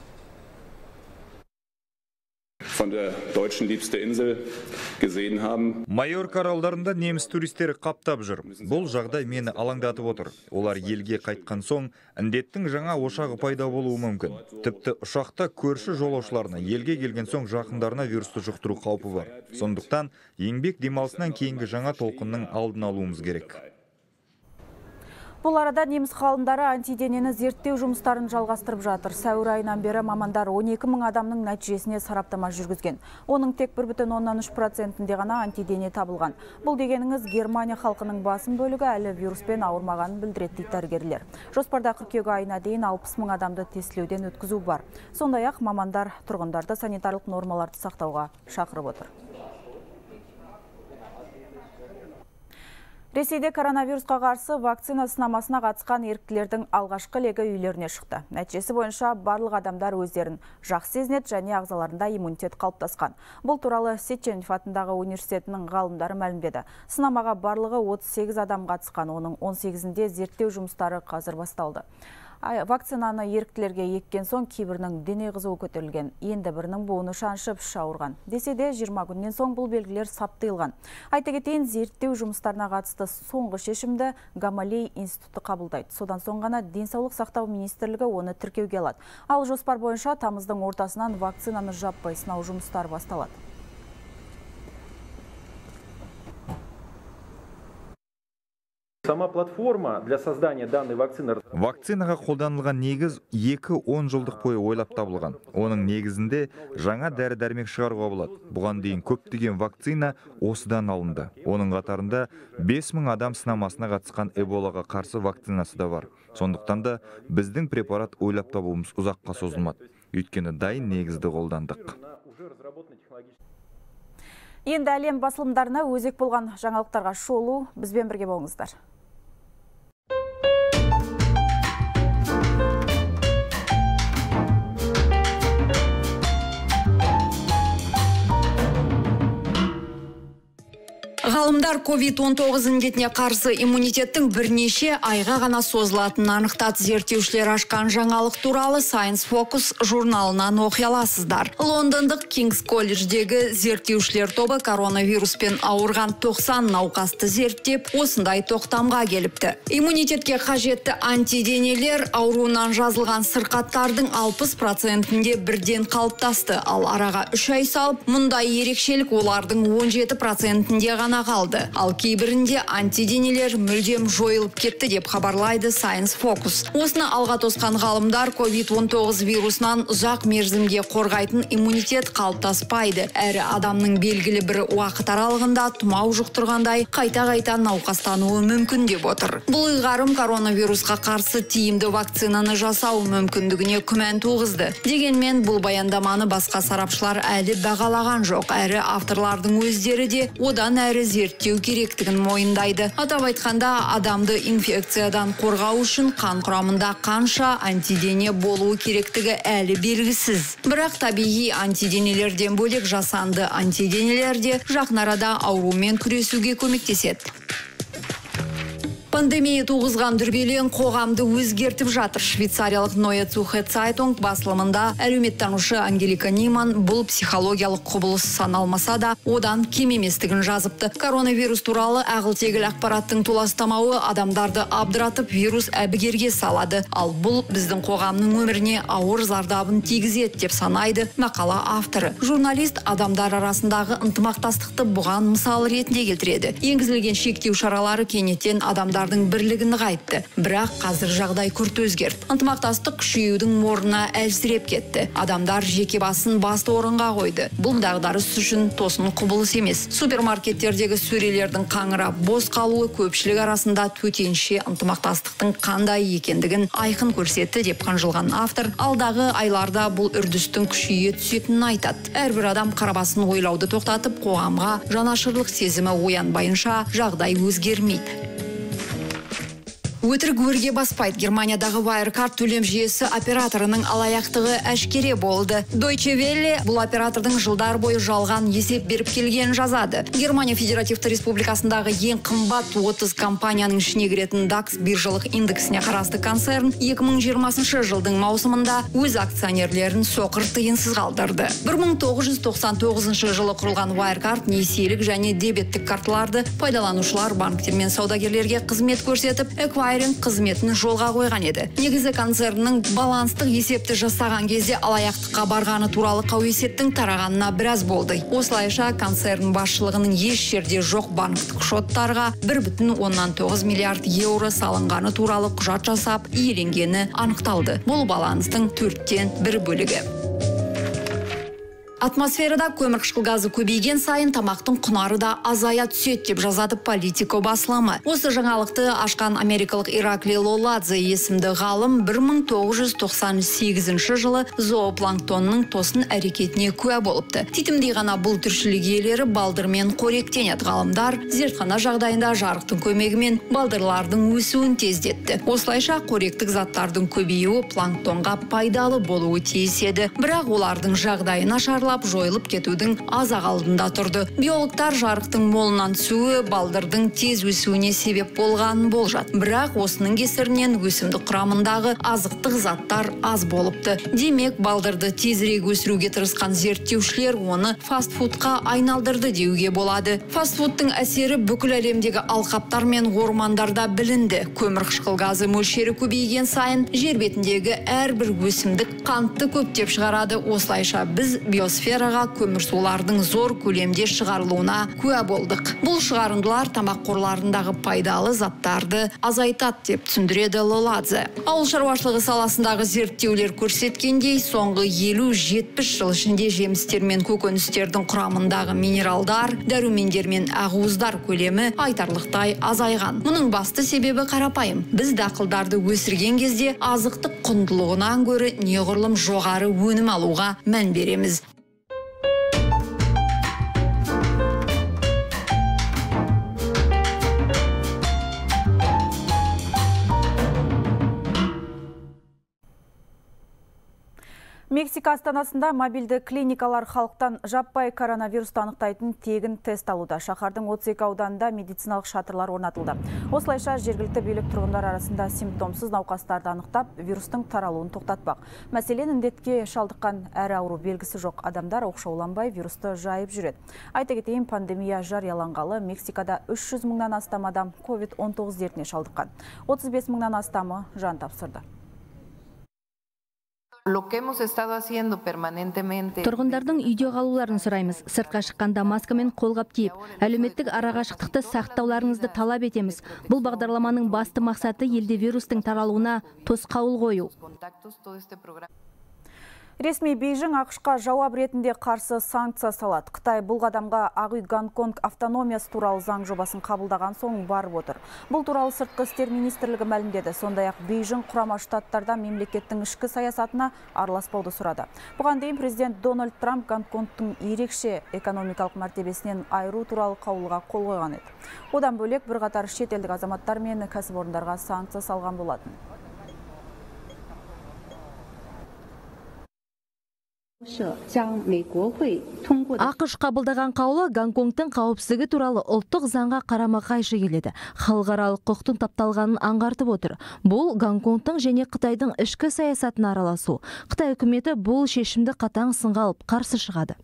Von der deutschen liebste Insel gesehen haben. Майорка аралдарында неміс туристері қаптап жүр. Бұл жағдай мені алаңдатып отыр. Олар елге қайтқан соң індеттің жаңа ошағы пайда болуы мүмкін. Тіпті ұшақта көрші жолаушыларына елге келген соң жақындарына вирусты жұқтыру қаупі бар. Сондықтан еңбек демалысынан кейінгі жаңа толқынның алдын алуымыз керек. Бұл арада неміс ғалымдары антиденені зерттеу жұмыстарын жалғастырып жатыр. Сәуір айынан бері мамандар он екі мың адамның нәтижесіне сараптама жүргізген. Оның тек бір бүтін оннан үш процентінде ғана антидене табылған. Бұл дегеніңіз Германия халқының басым бөлігі әлі вируспен ауырмағанын білдіреді дейді дәрігерлер. Жоспарда қыркүйек айына дейін алпыс мың адамды тестілеуден өткізу бар. Сондай-ақ мамандар тұрғындарды санитарлық нормаларды сақтауға шақырып отыр. Ресейде коронавирусқа қарсы вакцина сынамасына қатысқан еріктілердің алғашқы легі үйлеріне шықты. Нәтижесі бойынша барлық адамдар өздерін жақсы сезінеді және ағзаларында иммунитет қалыптасқан. Бұл туралы Сеченов атындағы университетінің ғалымдары мәлімдеді. Сынамаға барлығы отыз сегіз адам қатысқан, оның он сегізінде зерттеу жұмыстары қазір басталды. Вакцинаны еріктілерге еккен соң кейбірінің дене қызуы көтерілген, енді бірінің буыны шаншып ауырған. Десе де жиырма күннен соң бұл белгілер саптыйлған. Айта кетейін, зерттеу жұмыстарына қатысты соңғы шешімді Гамалей институты қабылдайды. Содан соң ғана денсаулық сақтау министрлігі оны тіркеуге алады. Ал жоспар бойынша тамыздың ортасынан вакцинаны жаппай сынау жұмыстары басталады. Сама платформа для создания данной вакцины. Вакцинаға қолданылған негіз екі он жылдық бойы ойлап табылған. Оның негізінде жаңа дәрі-дәрмек шығаруға болады. Бұған дейін көптеген вакцина осыдан алынды. Оның қатарында бес мың адам сынамасына қатысқан эболаға қарсы вакцинасы да бар. Сондықтан да біздің препарат ойлап табуымыз ұзаққа созылмады. Өйткені дайын негізді қолдандық. Енді әлем басылымдарына өзек болған жаңалықтарға шолу, бізбен бірге болыңыздар. Ғалымдар ковид он тоғыз індетіне қарсы иммунитеттің бірнеше айға ғана созылатынын анықтады. Зерттеушілер ашқан жаңалық туралы Science Focus журналынан оқи аласыздар. Лондондық King's колледждегі зерттеушілер тобы коронавируспен ауырған тоқсан науқасты зерттеп, осындай тоқтамға келіпті. Иммунитетке қажетті антиденелер ауруынан жазылған сырқаттардың алпыс процентінде бірден қалыптасты. Ал араға үш ай салып, мұндай ерекшелік олардың он жеті процентінде ғана қалды. Ал кейбірінде антиденелер мүлдем жойылып кетті деп хабарлайды Science Focus. Осыны алға тосқан ғалымдар ковид он тоғыз вирусынан ұзақ мерзімге қорғайтын иммунитет қалыптаспайды. Әрі адамның белгілі бір уақыт аралығында тұмау жұқтырғандай қайта-қайта науқастануы мүмкін деп отыр. Бұл ұйғарым коронавирусқа қарсы тиімді вакцинаны жасау мүмкіндігіне күмән туғызды. Дегенмен бұл баяндаманы басқа сарапшылар әлі бағалаған жоқ. Әрі авторлардың өздері де одан әрі зерттеу керектігін мойындайды. Атап айтқанда, адамды инфекциядан қорғау үшін қан құрамында қанша антидене болуы керектігі әлі белгісіз. Бірақ табиғи антиденелерден бөлек жасанды антиденелер де жақын арада аурумен күресуге көмектеседі. Пандемия туғызған дүрбелең қоғамды өзгертіп жатыр. Швейцариялық Neue Zürcher Zeitung басылымында әлеуметтанушы Ангелика Ниман бұл психологиялық құбылыс саналмаса да, одан кем еместігін жазыпты. Коронавирус туралы ағыл-тегіл ақпараттың толастамауы адамдарды абдыратып, вирус әбігерге салады. Ал бұл біздің қоғамның өміріне ауыр зардабын тигізеді деп санайды мақала авторы. Журналист адамдар арасындағы ынтымақтастықты бұған мысал ретінде келтіреді. Енгізілген шектеу шаралары кенеттен адамдар бірлігін нығайтты. Бірақ қазір жағдай күрт өзгерді. Ынтымақтастық күшеюдің орнына әлсіреп кетті. Адамдар жеке басын басты орынға қойды. Бұл дағдарыс үшін тосын құбылыс емес. Супермаркеттердегі сөрелердің қаңырап бос қалуы көпшілік арасында төтенше ынтымақтастықтың қандай екендігін айқын көрсетті деп қанжылған автор, алдағы айларда бұл үрдістің күшейе түсетінін айтады. Әрбір адам қарабасын ойлауды тоқтатып, қоғамға жанашырлық сезімі оянбайынша жағдай өзгермейді. Өтірік өрге баспайды. Германиядағы Wirecard төлем жүйесі операторының алаяқтығы әшкере болды. Deutsche Welle бұл оператордың жылдар бойы жалған есеп беріп келгенін жазады. Германия Федеративті Республикасындағы ең қымбат отыз компанияның ішіне кіретін дакс биржалық индексіне қарасты концерн екі мың жиырмасыншы жылдың маусымында өз акционерлерін соқыр тиынсыз қалдырды. бір мың тоғыз жүз тоқсан тоғызыншы жылы құрылған Wirecard несиелік және дебеттік карталарды пайдаланушылар, банктер мен саудагерлерге қызмет көрсетіп, қызметін жолға қойған еді. Негізі концерннің баланстық есепті жасаған кезде алаяқтыққа барғаны туралы қауесеттің тарағанына біраз болды. Осылайша концерн басшылығының еш жерде жоқ банктық шоттарға бір бүтін оннан тоғыз миллиард еуро салынғаны туралы құжат жасап, иеленгені анықталды. Бұл баланстың төрттен бір бөлігі. Атмосферада көмірқышқыл газы көбейген сайын тамақтың құнары да азая түседі деп жазады Политико басылымы. Осы жаңалықты ашқан америкалық Иракли Лоладзе есімді ғалым бір мың тоғыз жүз тоқсан сегізінші жылы зоопланктонның тосын әрекетіне куә болыпты. Титімдей ғана бұл тіршілік иелері балдырмен қоректенеді. Ғалымдар зертхана жағдайында жарықтың көмегімен балдырлардың өсуін тездетті. Осылайша қоректік заттардың көбеюі планктонға пайдалы болуы тиіс еді. Бірақ олардың жағдайы нашарлап жойылып кетудің аз-ақ алдында тұрды. Биологтар жарықтың молынан түсуі балдырдың тез өсуіне себеп болғанын болжады. Бірақ осының кесірінен өсімдік құрамындағы азықтық заттар аз болыпты. Демек, балдырды тезірек өсіруге тырысқан зерттеушілер оны фастфудқа айналдырды деуге болады. Фастфудтың әсері бүкіл әлемдегі алқаптар мен ормандарда білінді. Көмірқышқыл газы мөлшері көбейген сайын жер бетіндегі әрбір өсімдік қантты көптеп шығарады. Осылайша біз биосфераға көмірсулардың зор көлемде шығарылуына куә болдық. Бұл шығарындылар тамақ қорларындағы пайдалы заттарды азайтады деп түсіндіреді Лоладзе. Ауыл шаруашылығы саласындағы зерттеулер көрсеткендей, соңғы елу жетпіс жыл ішінде жемістер мен көкөністердің құрамындағы минералдар, дәрумендер мен ақуыздар көлемі айтарлықтай азайған. Мұның басты себебі қарапайым. Біз дақылдарды өсірген кезде азықтық құндылығынан гөрі неғұрлым жоғары өнім алуға мән береміз. Мексика астанасында мобильді клиникалар халықтан жаппай коронавирусты анықтайтын тегін тест алуда. Шаһардың отыз екі ауданында медициналық шатырлар орнатылды. Осылайша жергілікті билік тұрғындар арасында симптомсыз науқастарды анықтап, вирустың таралуын тоқтатпақ. Мәселен, індетке шалдыққан әрі ауру белгісі жоқ адамдар оқшауланбай вирусты жайып жүреді. Айта кетейін, пандемия жарияланғалы Мексикада үш жүз мыңнан астам адам ковид он тоғыз дертіне шалдыққан. отыз бес мыңнан астамы жан тапсырды. Тұрғындардың үйде қалуларын сұраймыз. Сыртқа шыққанда маскамен қолғап киіп, әлеуметтік арақашықтықты сақтауларыңызды талап етеміз. Бұл бағдарламаның басты мақсаты елде вирустың таралуына тосқауыл қою. Ресми Бейжің ақш-қа жауап ретінде қарсы санкция салады. Қытай бұл қадамға Ақ үй Гонконг автономиясы туралы заң жобасын қабылдаған соң барып отыр. Бұл туралы сыртқы істер министрлігі мәлімдеді. Сондай-ақ Бейжің Құрама Штаттарда мемлекеттің ішкі саясатына араласпауды сұрады. Бұған дейін президент Дональд Трамп Гонконгтың ерекше экономикалық мәртебесінен айыру туралы қаулыға қол қойған еді. Одан бөлек бірқатар шетелдік азаматтар мен кәсіпорындарға санкция салған болатын. ақш қабылдаған қаулы Гонконгтың қауіпсіздігі туралы ұлттық заңға қарама қайшы келеді. Халықаралық құқықтың тапталғанын аңғартып отыр. Бұл Гонконгтың және Қытайдың ішкі саясатына араласу. Қытай үкіметі бұл шешімді қатаң сынға алып қарсы шығады.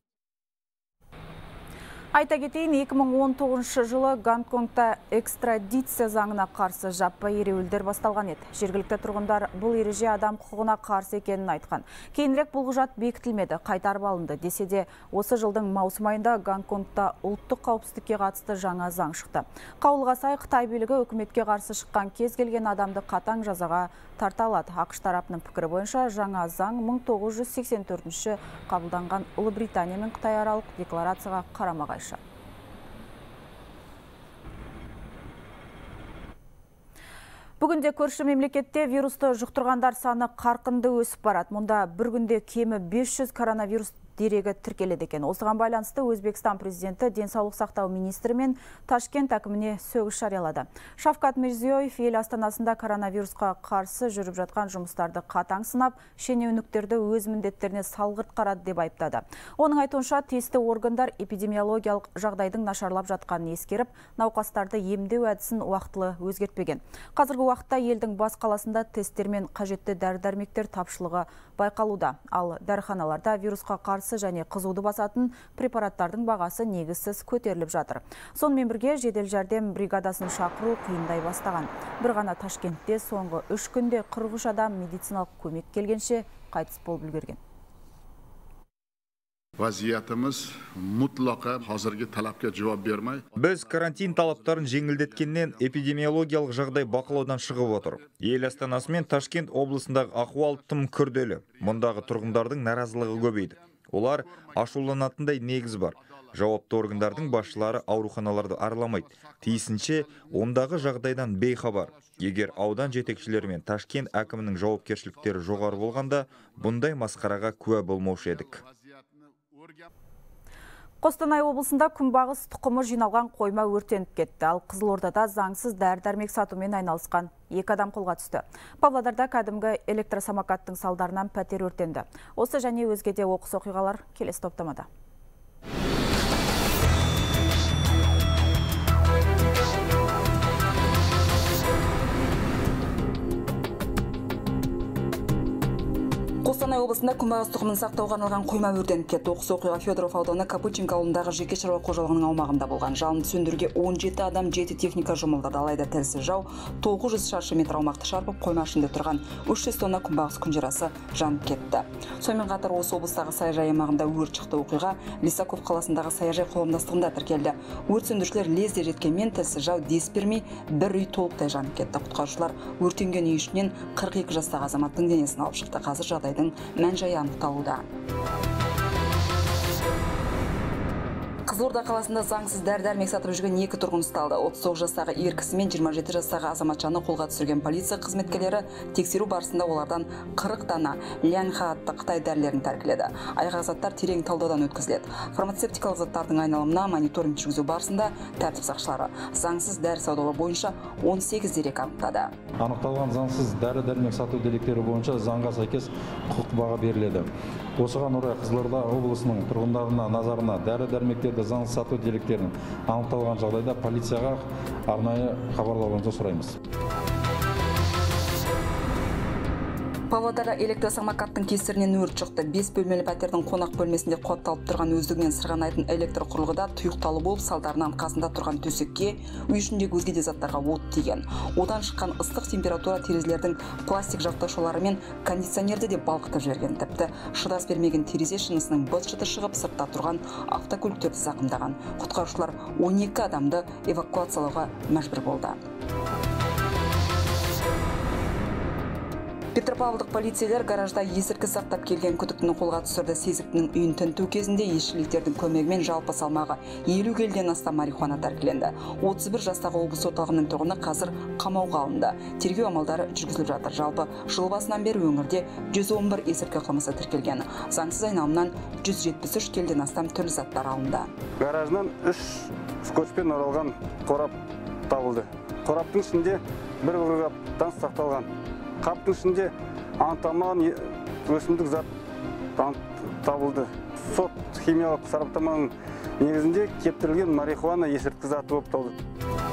Айта кетейін, екі мың он тоғызыншы жылы Гонконгта экстрадиция заңына қарсы жаппай ереуілдер басталған еді. Жергілікті тұрғындар бұл ереже адам құқығына қарсы екенін айтқан. Кейінірек бұл құжат бекітілмеді, қайтарып алынды. Десе де, осы жылдың маусым айында Гонконгта ұлттық қауіпсіздікке қатысты жаңа заң шықты. Қаулыға сай Қытай билігі үкіметке қарсы шыққан кез келген адамды қатаң жазаға тарта алады. ақш тарапының пікірі бойынша жаңа заң мың тоғыз жүз сексен төртінші қабылданған Ұлыбритания мен Қытай аралық декларацияға қарама қайшы. Бүгінде көрші мемлекетте вирусты жұқтырғандар саны қарқынды өсіп барады. Мұнда бір күнде кемі бес жүз коронавирус дерегі тіркеледі екен. Осыған байланысты Өзбекстан президенті денсаулық сақтау министрі мен Ташкент әкіміне сөгіс жариялады. Шавкат Мирзиёев ел астанасында коронавирусқа қарсы жүріп жатқан жұмыстарды қатаң сынап, шенеуніктерді өз міндеттеріне салғырт қарады деп айыптады. Оның айтуынша, тиісті органдар эпидемиологиялық жағдайдың нашарлап жатқанын ескеріп, науқастарды емдеу әдісін уақытылы өзгертпеген. Қазіргі уақытта елдің бас қаласында тесттер мен қажетті дәрі-дәрмектер тапшылығы байқалуда. Ал дәріханаларда вирусқа қарсы және қызуды басатын препараттардың бағасы негізсіз көтеріліп жатыр. Сонымен бірге жедел жәрдем бригадасын шақыру қиындай бастаған. Бір ғана Ташкентте соңғы үш күнде қырық үш адам медициналық көмек келгенше қайтыс болып үлгерген. Vaziyatimiz mutlaqo hozirgi talabga javob bermay. Біз карантин талаптарын жеңілдеткеннен эпидемиологиялық жағдай бақылаудан шығып отыр. Ел астанасы мен Ташкент облысындағы ахуал тым күрделі. Мұндағы тұрғындардың наразылығы көбейді. Олар ашуланатындай негіз бар. Жауапты органдардың басшылары ауруханаларды арламайды. Тиісінше ондағы жағдайдан бейхабар. Егер аудан жетекшілері мен Ташкент әкімінің жауапкершіліктері жоғары болғанда, бұндай масқараға куә болмаушы едік. Қостанай облысында күнбағыс тұқымы жиналған қойма өртеніп кетті. Ал Қызылордада заңсыз дәрі-дәрмек сатумен айналысқан екі адам қолға түсті. Павлодарда кәдімгі электросамокаттың салдарынан пәтер өртенді. Осы және өзге де оқыс оқиғалар келесі топтамада. Қостанай облысында күнбағыс тұқымын сақтауға арналған қойма өртеніп кетті. Оқыс оқиға Федоров ауданы Капучинка ауылындағы жеке шаруа қожалығының аумағында болған. Жалынды сөндіруге он жеті адам, жеті техника жұмылдырды. Алайда тілсіз жау тоғыз жүз шаршы метр аумақты шарпып, қойма ішінде тұрған үш жүз тонна күнбағыс күнжарасы жанып кетті. Сонымен қатар осы облыстағы саяжай аймағында өрт шықты. Оқиға Лисаков қаласындағы саяжай қоғамдастығында тіркелді. Өрт сөндірушілер лезде жеткенмен тілсіз жау дес бермей бір үй толықтай жанып кетті. Құтқарушылар өртенген үй ішінен қырық екі жастағы азаматтың денесін алып шықты. Қазір жағдайдың мән-жайы анықталуда. Қызылорда қаласында заңсыз дәрі-дәрмек сатып жүрген екі тұрғын ұсталды. отыз тоғыз жастағы ер кісі мен жиырма жеті жастағы азаматшаны қолға түсірген полиция қызметкерлері тексеру барысында олардан қырық дана лянха атты Қытай дәрілерін тәркіледі. Айғақ заттар терең талдаудан өткізіледі. Фармацевтикалық заттардың айналымына мониторинг жүргізу барысында тәртіп сақшылары заңсыз дәрі саудалау бойынша он сегіз дерек анықтады. Анықталған заңсыз дәрі-дәрмек сату деректері бойынша заңға сәйкес құқық баға беріледі. Осыған орай Қызылорда облысының тұрғындарына назарына дәрі-дәрмектерді заңсыз сату деректерін анықталған жағдайда полицияға арнайы хабарлауыңызды сұраймыз. Павлодарда электросамокаттың кесірінен өрт шықты. бес бөлмелі пәтердің қонақ бөлмесінде қуатталып тұрған өздігінен сырғанайтын электр құрылғыда тұйықталу болып, салдарынан қасында тұрған төсекке, үй ішіндегі өзге де заттарға от тиген. Одан шыққан ыстық температура терезелердің пластик жақтаушалары мен кондиционерді де балқытып жіберген. Тіпті шыдас бермеген терезе шинасының быт-шыты шығып, сыртта тұрған автокөліктерді зақымдаған. Құтқарушылар он екі адамды эвакуациялауға мәжбүр болды. Петропавлдық полицейлер гаражда есірткі сақтап келген күдіктіні қолға түсірді. Сезіктінің үйін тінту кезінде ешшіліктердің көмегімен жалпы салмағы елу келіден астам марихуана тәркіленді. отыз бір жастағы облыс орталығының тұрғыны қазір қамауға алынды. Тергеу амалдары жүргізіліп жатыр. Жалпы жыл басынан бері өңірде жүз он бір есірткі қылмысы тіркелген. Заңсыз айналымнан жүз жетпіс үш келіден астам түрлі заттар алынды. Гараждан үш скотчпен оралған қорап табылды. Қораптың ішінде бір қырғаптан сақталған. Қаптың ішінде анықталмаған өсімдік зат табылды. Сот химиялық сараптаманың негізінде кептірілген марихуана есірткі заты болып табылды.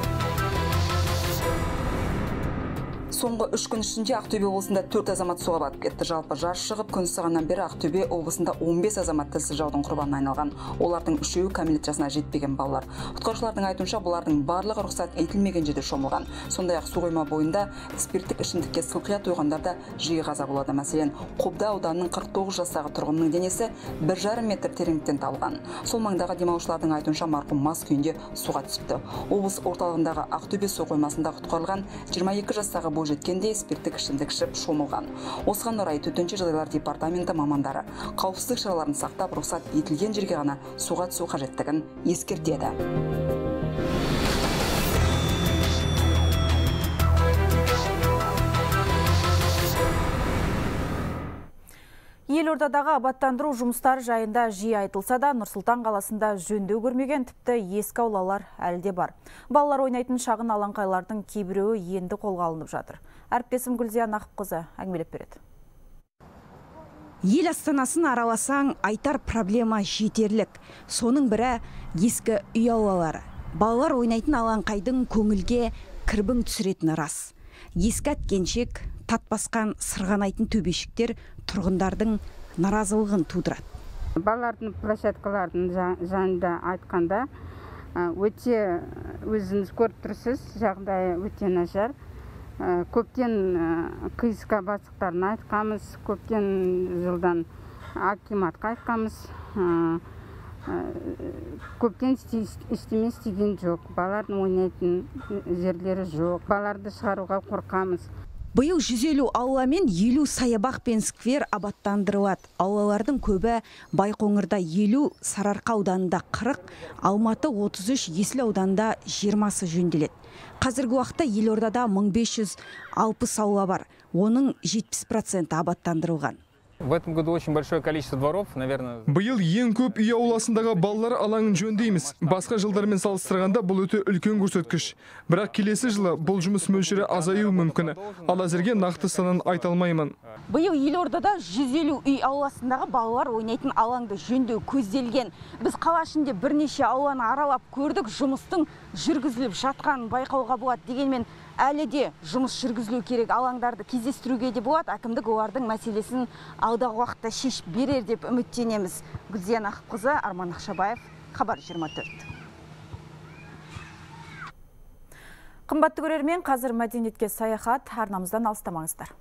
Соңғы үш күн ішінде Ақтөбе облысында төрт азамат суға батып кетті. Жалпы жаз шығып күн ысығаннан бері Ақтөбе облысында он бес азамат тілсіз жаудың құрбанына айналған. Олардың үшеуі кәмелет жасына жетпеген балалар. Құтқарушылардың айтуынша бұлардың барлығы рұқсат етілмеген жерде шомылған. Сондай-ақ су қойма бойында спирттік ішімдікке сылқия тойғандар да жиі қаза болады. Мәселен, Қобда ауданының қырық тоғыз жастағы тұрғынның денесі бір жарым метр тереңдіктен табылған. Сол маңдағы демалушылардың айтуынша марқұм мас күйінде суға түсіпті. Облыс орталығындағы Ақтөбе су қоймасында құтқарылған жиырма екі жастағы бойжеткенде спирттік ішімдік ішіп шомылған. Осыған орай төтенше жағдайлар департаменті мамандары қауіпсіздік шараларын сақтап, рұқсат етілген жерге ғана суға түсу қажеттігін ескертеді. Елордадағы абаттандыру жұмыстары жайында жиі айтылса да, Нұр-Сұлтан қаласында жөндеу көрмеген тіпті ескі аулалар әлде бар. Балалар ойнайтын шағын алаңқайлардың кейбіреуі енді қолға алынып жатыр. Әріптесім Гүлзия Нақыпқызы әңгімелеп береді. Ел астанасын араласаң, айтар проблема жетерлік. Соның бірі ескі үй аулалары. Балалар ойнайтын алаңқайдың көңілге кірбің түсіретіні рас. Ескі әткеншек, татбасқан сырғанайтын төбешіктер тұрғындардың наразылығын тудырады. Балалардың площадкалардың жанында айтқанда, өте өзіңіз көріп тұрсыз, жағдайы өте нашар. Көптен қиысқа бастықтарын айтқамыз, көптен жылдан акиматқа айтқамыз, көптен істеме істеген жоқ. Балалардың ойнайтын жерлері жоқ. Балаларды шығаруға қорқамыз. Биыл жүз елу аула мен елу саябақ пен сквер абаттандырылады. Аулалардың көбі Байқоңырда елу, Сарыарқа ауданында қырық, Алматы отыз үш, Есіл ауданында жиырмасы жөнделеді. Қазіргі уақытта елордада мың бес жүз алпыс аула бар. Оның жетпіс проценті абаттандырылған. В этом году очень большое количество дворов, наверное. Биыл ең көп үй ауласындағы балалар алаңын жөндейміз. Басқа жылдармен салыстырғанда бұл өте үлкен көрсеткіш. Бірақ келесі жылы бұл жұмыс мөлшері азаю мүмкін. Ал әзірге нақты санын айта алмаймын. Биыл елордада жүз елу үй ауласындағы балалар ойнайтын алаңды жөндеу көзделген. Біз қала ішінде бірнеше ауланы аралап көрдік, жұмыстың жүргізіліп жатқанын байқауға болады. Дегенмен әлі де жұмыс жүргізілу керек. Алаңдарды кездестіруге де болады. Әкімдік олардың мәселесін алдағы уақытта шешіп берер деп үміттенеміз. Гүлзия Нақыпқызы, Арман Ақшабаев, Хабар жиырма төрт. Қымбатты көрермен, қазір мәдениетке саяхат, арнамыздан алыстамаңыздар.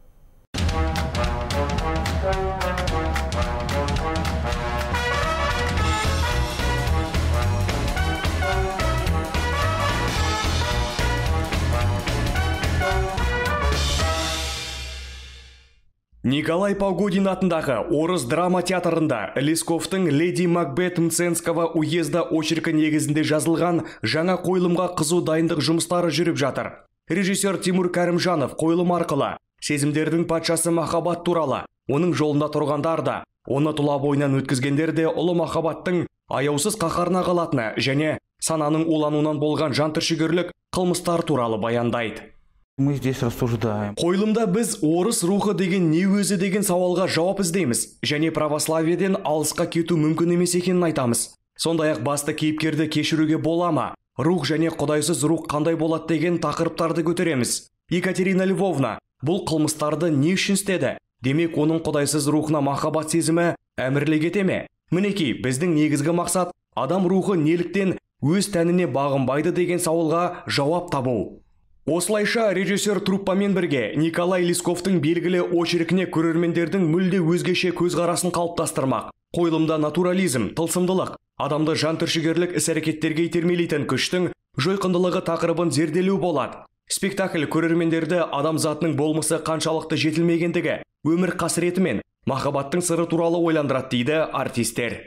Николай Погодин атындағы Орыс драма театрында Лесковтың «Леди Макбет Мценского уезда» очеркі негізінде жазылған жаңа қойылымға қызу дайындық жұмыстары жүріп жатыр. Режиссер Тимур Кәрімжанов қойылым арқылы сезімдердің патшасы махаббат туралы, оның жолында тұрғандар да, оны тұла бойынан өткізгендер де ұлы махаббаттың аяусыз қаһарына қалатыны және сананың улануынан болған жантүршігерлік қылмыстар туралы баяндайды. Мы здесь рассуждаем. Қойылымда біз орыс рухы деген не өзі деген сауалға жауап іздейміз және православиеден алысқа кету мүмкін емес екенін айтамыз. Сондай-ақ басты кейіпкерді кешіруге бола ма? Рух және құдайсыз рух қандай болады деген тақырыптарды көтереміз. Екатерина Львовна бұл қылмыстарды не үшін істеді? Демек, оның құдайсыз рухына махаббат сезімі әмірлік ете ме? Мінекей, біздің негізгі мақсат адам рухы неліктен өз тәніне бағынбайды деген сауалға жауап табу. Осылайша режиссер труппамен бірге Николай Лесковтың белгілі очеркіне көрермендердің мүлде өзгеше көзқарасын қалыптастырмақ. Қойылымда натурализм, тылсымдылық, адамды жантүршігерлік іс-әрекеттерге итермелейтін күштің жойқындылығы тақырыбын зерделеу болады. Спектакль көрермендерді адамзатының болмысы қаншалықты жетілмегендігі, өмір қасіреті мен махаббаттың сыры туралы ойландырады дейді артистер.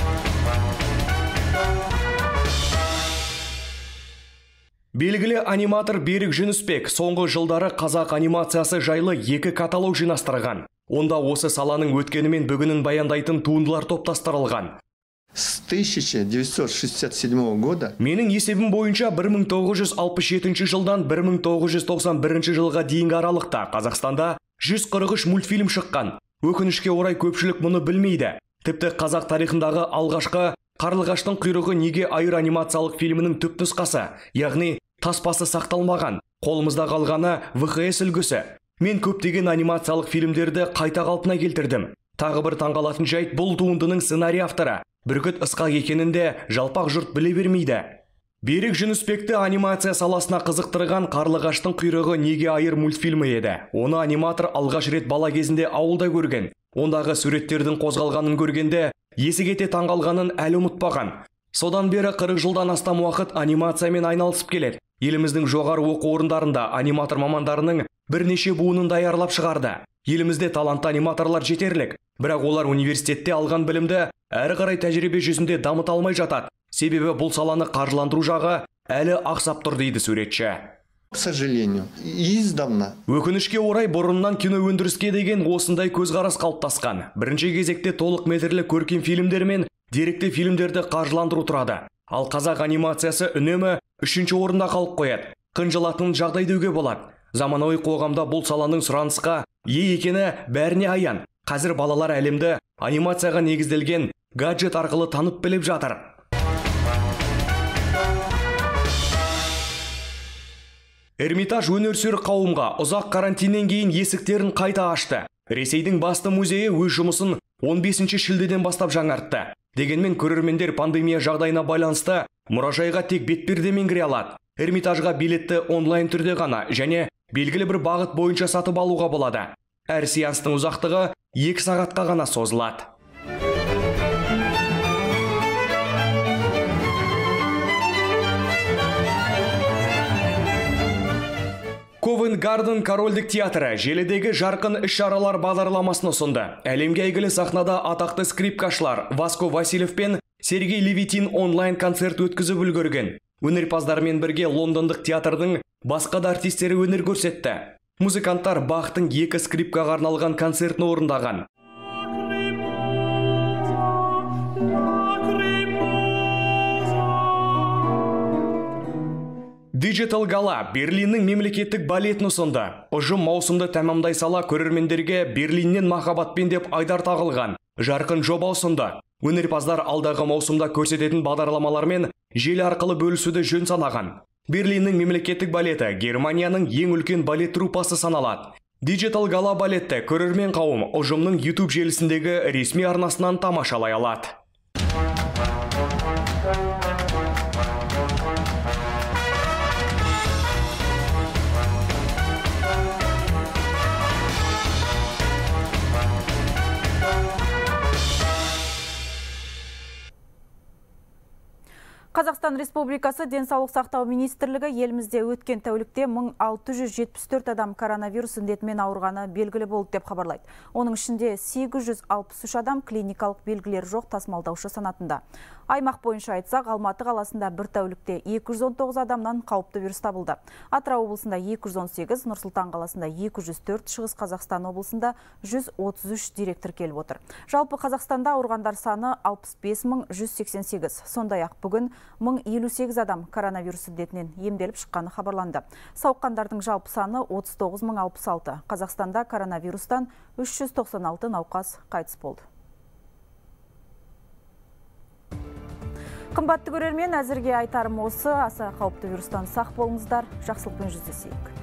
Белгілі аниматор Берік Жүнісбек соңғы жылдары қазақ анимациясы жайлы екі каталог жинастырған. Онда осы саланың өткені мен бүгінін баяндайтын туындылар топтастырылған. С тысяча девятьсот шестьдесят седьмого года менің есебім бойынша бір мың тоғыз жүз алпыс жетінші жылдан бір мың тоғыз жүз тоқсан бірінші жылға дейінгі аралықта Қазақстанда жүз қырық үш мультфильм шыққан. Өкінішке орай көпшілік мұны білмейді. Тіпті қазақ тарихындағы алғашқы Қарлығаштың құйрығы неге айыр анимациялық фильмінің түпнұсқасы, яғни таспасы сақталмаған, қолымызда қалғаны вэ хэ эс үлгісі. Мен көптеген анимациялық фильмдерді қайта қалпына келтірдім. Тағы бір таңғалатын жайт, бұл туындының сценарий авторы Бүркіт Ысқақ екенінде жалпақ жұрт біле бермейді. Берік Жүнісбекті анимация саласына қызықтырған Қарлығаштың құйрығы неге айыр мультфильмі еді. Оны аниматор алғаш рет бала кезінде ауылда көрген. Ондағы суреттердің қозғалғанын көргенде есі кете таңғалғанын әлі ұмытпаған. Содан бері қырық жылдан астам уақыт анимациямен айналысып келеді. Еліміздің жоғары оқу орындарында аниматор мамандарының бірнеше буынын даярлап шығарды. Елімізде талантты аниматорлар жетерлік, бірақ олар университетте алған білімді әрі қарай тәжірибе жүзінде дамыта алмай жатады. Себебі бұл саланы қаржыландыру жағы әлі ақсап тұр дейді суретші. К сожалению, издавна. Өкінішке орай бұрыннан кино өндіріске деген осындай көзқарас қалыптасқан. Бірінші кезекте толық метрлі көркем фильмдер мен деректі фильмдерді қаржыландыру тұрады. Ал қазақ анимациясы үнемі үшінші орында қалып қояды. Қынжылатын жағдай деуге болады. Заманауи қоғамда бұл саланың сұранысқа ие екені бәріне аян. Қазір балалар әлемді анимацияға негізделген гаджет арқылы танып біліп жатыр. Эрмитаж өнерсүйер қауымға ұзақ карантиннен кейін есіктерін қайта ашты. Ресейдің басты музейі өз жұмысын он бесінші шілдеден бастап жаңартты. Дегенмен көрермендер пандемия жағдайына байланысты мұражайға тек бетпердемен кіре алады. Эрмитажға билетті онлайн түрде ғана және белгілі бір бағыт бойынша сатып алуға болады. Әр сеанстың ұзақтығы екі сағатқа ғана созылады. Ковент Гарден корольдік театры желідегі жарқын іс-шаралар бағдарламасын ұсынды. Әлемге әйгілі сахнада атақты скрипкашылар Васко Васильев пен Сергей Левитин онлайн концерт өткізіп үлгерген. Өнерпаздармен бірге лондондық театрдың басқа да артистері өнер көрсетті. Музыканттар Бахтың екі скрипкаға арналған концертін орындаған. Digital Gala Берлиннің мемлекеттік балетін ұсынды. Ұжым маусымды тәмамдай сала көрермендерге Берлиннен махаббатпен деп айдар тағылған жарқын жоба ұсынды. Өнерпаздар алдағы маусымда көрсететін бағдарламалар мен желі арқылы бөлісуді жөн санаған. Берлиннің мемлекеттік балеті Германияның ең үлкен балет труппасы саналады. Digital Gala балетті көрермен қауым ұжымның YouTube желісіндегі ресми арнасынан тамашалай алады. Қазақстан Республикасы Денсаулық сақтау министрлігі елімізде өткен тәулікте мың алты жүз жетпіс төрт адам коронавирус індетімен ауырғаны белгілі болды деп хабарлайды. Оның ішінде сегіз жүз алпыс үш адам клиникалық белгілері жоқ тасымалдаушы санатында. Аймақ бойынша айтсақ, Алматы қаласында бір тәулікте екі жүз он тоғыз адамнан қауіпті вирус табылды. Атырау облысында екі жүз он сегіз, Нұр-Сұлтан қаласында екі жүз төрт, Шығыс Қазақстан облысында жүз отыз үш дерек тіркеліп отыр. Жалпы Қазақстанда ауырғандар саны алпыс бес мың жүз сексен сегіз. Сондай-ақ бүгін мың елу сегіз адам коронавирус індетінен емделіп шыққаны хабарланды. Сауыққандардың жалпы саны отыз тоғыз мың алпыс алты. Қазақстанда коронавирустан үш жүз тоқсан алты науқас қайтыс болды. Қымбатты көрермен, әзірге айтарым осы. Аса қауіпті вирустан сақ болыңыздар. Жақсылықпен жүздесейік.